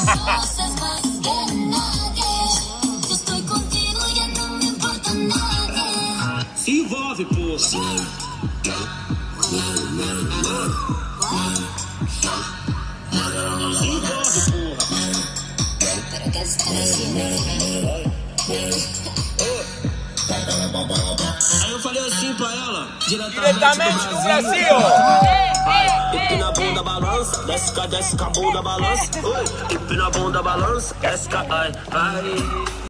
Se envolve, porra. Se envolve, Aí eu falei assim pra ela, diretamente do Brasil. Empina a bunda, balança, desce com a bunda, balança. Empina a bunda, balança, desce com a... Ai.